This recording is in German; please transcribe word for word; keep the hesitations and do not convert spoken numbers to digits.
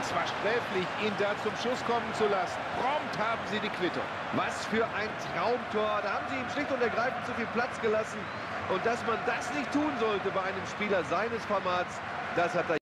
Das war sträflich, ihn da zum Schuss kommen zu lassen. Prompt haben sie die Quittung. Was für ein Traumtor. Da haben sie ihm schlicht und ergreifend zu viel Platz gelassen. Und dass man das nicht tun sollte bei einem Spieler seines Formats, das hat er